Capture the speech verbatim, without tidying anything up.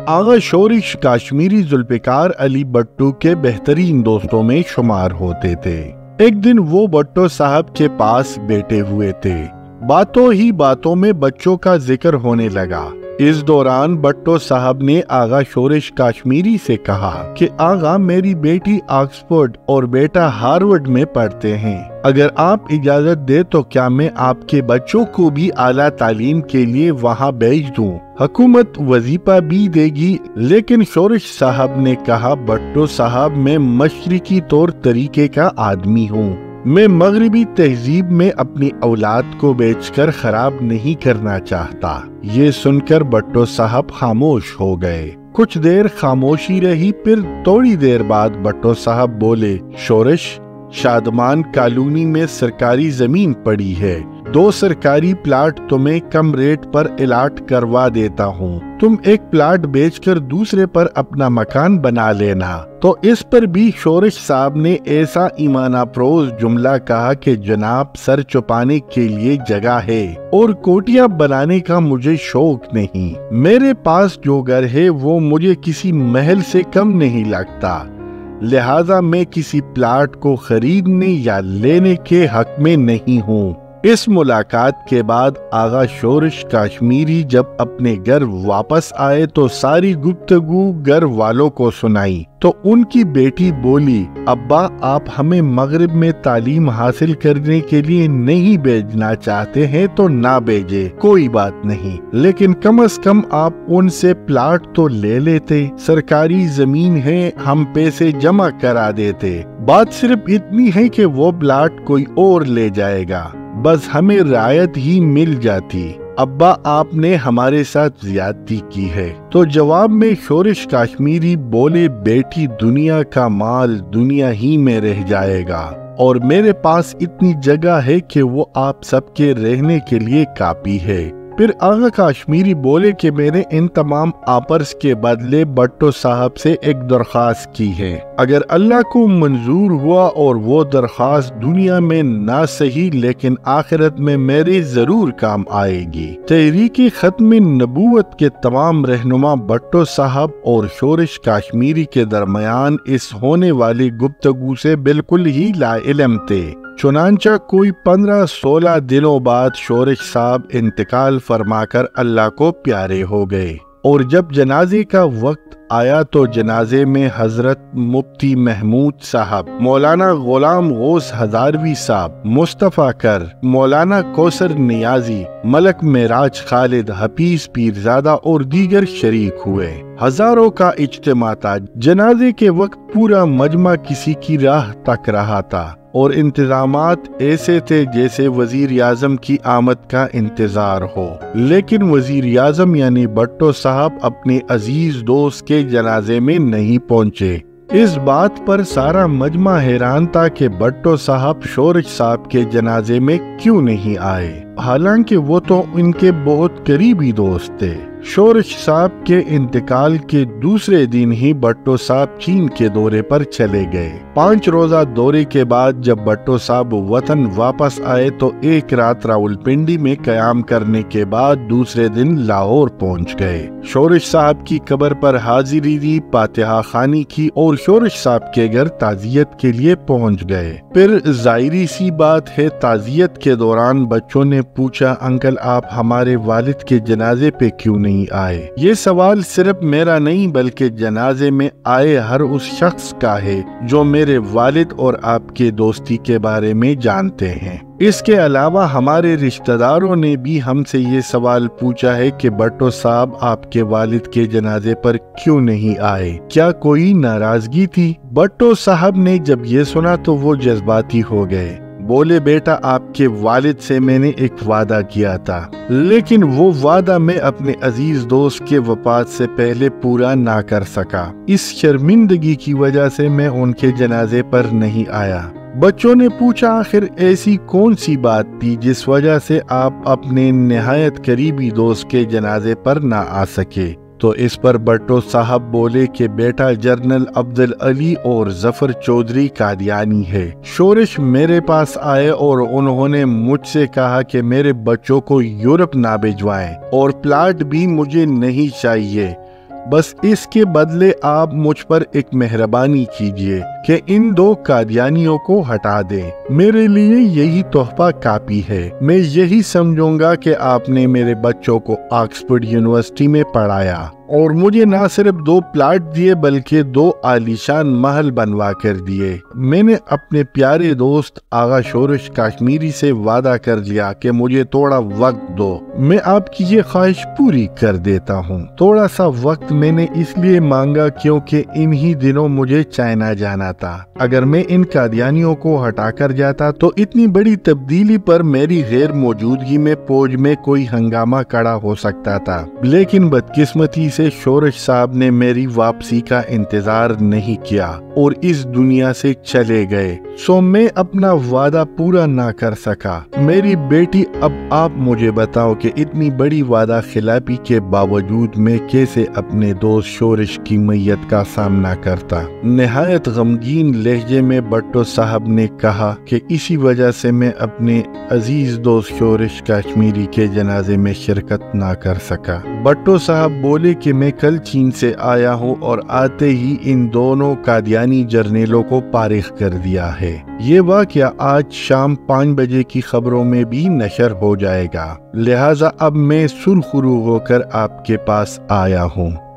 آغا شورش کاشمیری ذوالفقار علی بھٹو کے بہترین دوستوں میں شمار ہوتے تھے۔ ایک دن وہ بھٹو صاحب کے پاس بیٹھے ہوئے تھے۔ باتوں ہی باتوں میں بچوں کا ذکر ہونے لگا۔ اس دوران بھٹو صاحب نے آغا شورش کاشمیری سے کہا کہ آغا میری بیٹی آکسفورڈ اور بیٹا ہارورڈ میں پڑھتے ہیں، اگر آپ اجازت دے تو کیا میں آپ کے بچوں کو بھی اعلیٰ تعلیم کے لیے وہاں بھیج دوں؟ حکومت وظیفہ بھی دے گی۔ لیکن شورش صاحب نے کہا بھٹو صاحب میں مشرقی طور طریقے کا آدمی ہوں، میں مغربی تہذیب میں اپنی اولاد کو بیچ کر خراب نہیں کرنا چاہتا۔ یہ سن کر بھٹو صاحب خاموش ہو گئے۔ کچھ دیر خاموشی رہی، پھر تھوڑی دیر بعد بھٹو صاحب بولے، شورش، شادمان کالونی میں سرکاری زمین پڑی ہے، دو سرکاری پلاٹ تمہیں کم ریٹ پر الاٹ کروا دیتا ہوں، تم ایک پلاٹ بیچ کر دوسرے پر اپنا مکان بنا لینا۔ تو اس پر بھی شورش صاحب نے ایسا ایمان افروز جملہ کہا کہ جناب سر چھپانے کے لیے جگہ ہے اور کوٹیاں بنانے کا مجھے شوق نہیں، میرے پاس جو گھر ہے وہ مجھے کسی محل سے کم نہیں لگتا، لہذا میں کسی پلاٹ کو خریدنے یا لینے کے حق میں نہیں ہوں۔ اس ملاقات کے بعد آغا شورش کاشمیری جب اپنے گھر واپس آئے تو ساری گفتگو گھر والوں کو سنائی تو ان کی بیٹی بولی، ابا آپ ہمیں مغرب میں تعلیم حاصل کرنے کے لیے نہیں بھیجنا چاہتے ہیں تو نہ بھیجے، کوئی بات نہیں، لیکن کم از کم آپ ان سے پلاٹ تو لے لیتے، سرکاری زمین ہے، ہم پیسے جمع کرا دیتے، بات صرف اتنی ہے کہ وہ پلاٹ کوئی اور لے جائے گا، بس ہمیں رعایت ہی مل جاتی، ابا آپ نے ہمارے ساتھ زیادتی کی ہے۔ تو جواب میں شورش کاشمیری بولے، بیٹی دنیا کا مال دنیا ہی میں رہ جائے گا اور میرے پاس اتنی جگہ ہے کہ وہ آپ سب کے رہنے کے لیے کافی ہے۔ پھر آغا کاشمیری بولے کہ میں نے ان تمام آپرز کے بدلے بھٹو صاحب سے ایک درخواست کی ہے، اگر اللہ کو منظور ہوا اور وہ درخواست دنیا میں نہ صحیح لیکن آخرت میں میرے ضرور کام آئے گی۔ تحریک ختم نبوت کے تمام رہنما بھٹو صاحب اور شورش کاشمیری کے درمیان اس ہونے والی گفتگو سے بالکل ہی لا علم تھے۔ چنانچہ کوئی پندرہ سولہ دنوں بعد شورش صاحب انتقال فرما کر اللہ کو پیارے ہو گئے، اور جب جنازے کا وقت آیا تو جنازے میں حضرت مفتی محمود صاحب، مولانا غلام غوث ہزاروی صاحب، مصطفیٰ کر، مولانا کوثر نیازی، ملک معراج خالد، حفیظ پیرزادہ اور دیگر شریک ہوئے۔ ہزاروں کا اجتماع تھا۔ جنازے کے وقت پورا مجمع کسی کی راہ تک رہا تھا اور انتظامات ایسے تھے جیسے وزیر اعظم کی آمد کا انتظار ہو، لیکن وزیر اعظم یعنی بھٹو صاحب اپنے عزیز دوست کے جنازے میں نہیں پہنچے۔ اس بات پر سارا مجمع حیران تھا کہ بھٹو صاحب شورش صاحب کے جنازے میں کیوں نہیں آئے، حالانکہ وہ تو ان کے بہت قریبی دوست تھے۔ شورش صاحب کے انتقال کے دوسرے دن ہی بھٹو صاحب چین کے دورے پر چلے گئے۔ پانچ روزہ دورے کے بعد جب بھٹو صاحب وطن واپس آئے تو ایک رات راولپنڈی میں قیام کرنے کے بعد دوسرے دن لاہور پہنچ گئے۔ شورش صاحب کی قبر پر حاضری دی، فاتحہ خوانی کی اور شورش صاحب کے گھر تعزیت کے لیے پہنچ گئے۔ پھر ظاہری سی بات ہے، تعزیت کے دوران بچوں نے پوچھا، انکل آپ ہمارے والد کے جنازے پہ کیوں نہیں آئے؟ یہ سوال صرف میرا نہیں بلکہ جنازے میں آئے ہر اس شخص کا ہے جو میرے والد اور آپ کے دوستی کے بارے میں جانتے ہیں۔ اس کے علاوہ ہمارے رشتہ داروں نے بھی ہم سے یہ سوال پوچھا ہے کہ بھٹو صاحب آپ کے والد کے جنازے پر کیوں نہیں آئے، کیا کوئی ناراضگی تھی؟ بھٹو صاحب نے جب یہ سنا تو وہ جذباتی ہو گئے، بولے بیٹا آپ کے والد سے میں نے ایک وعدہ کیا تھا، لیکن وہ وعدہ میں اپنے عزیز دوست کے وفات سے پہلے پورا نہ کر سکا، اس شرمندگی کی وجہ سے میں ان کے جنازے پر نہیں آیا۔ بچوں نے پوچھا آخر ایسی کون سی بات تھی جس وجہ سے آپ اپنے نہایت قریبی دوست کے جنازے پر نہ آ سکے؟ تو اس پر بھٹو صاحب بولے کہ بیٹا جنرل عبدل علی اور ظفر چودھری قادیانی ہے، شورش میرے پاس آئے اور انہوں نے مجھ سے کہا کہ میرے بچوں کو یورپ نہ بھیجوائیں اور پلاٹ بھی مجھے نہیں چاہیے، بس اس کے بدلے آپ مجھ پر ایک مہربانی کیجیے کہ ان دو قادیانیوں کو ہٹا دیں۔ میرے لیے یہی تحفہ کافی ہے۔ میں یہی سمجھوں گا کہ آپ نے میرے بچوں کو آکسفورڈ یونیورسٹی میں پڑھایا اور مجھے نہ صرف دو پلاٹ دیے بلکہ دو عالیشان محل بنوا کر دیے۔ میں نے اپنے پیارے دوست آغا شورش کشمیری سے وعدہ کر لیا کہ مجھے تھوڑا وقت دو، میں آپ کی یہ خواہش پوری کر دیتا ہوں۔ تھوڑا سا وقت میں نے اس لیے مانگا کیونکہ انہی دنوں مجھے چائنا جانا تھا۔ اگر میں ان قادیانیوں کو ہٹا کر جاتا تو اتنی بڑی تبدیلی پر میری غیر موجودگی میں فوج میں کوئی ہنگامہ کھڑا ہو سکتا تھا، لیکن بدقسمتی سے شورش صاحب نے میری واپسی کا انتظار نہیں کیا اور اس دنیا سے چلے گئے، سو میں اپنا وعدہ پورا نہ کر سکا۔ میری بیٹی، اب آپ مجھے بتاؤ کہ اتنی بڑی وعدہ خلافی کے باوجود میں کیسے اپنے دوست شورش کی میت کا سامنا کرتا۔ نہایت غمگین لہجے میں بٹو صاحب نے کہا کہ اسی وجہ سے میں اپنے عزیز دوست شورش کشمیری کے جنازے میں شرکت نہ کر سکا۔ بٹو صاحب بولے کہ میں کل چین سے آیا ہوں اور آتے ہی ان دونوں قادیانی جرنیلوں کو فارغ کر دیا ہے۔ یہ واقعہ آج شام پانچ بجے کی خبروں میں بھی نشر ہو جائے گا، لہٰذا اب میں سرخرو ہو کر آپ کے پاس آیا ہوں۔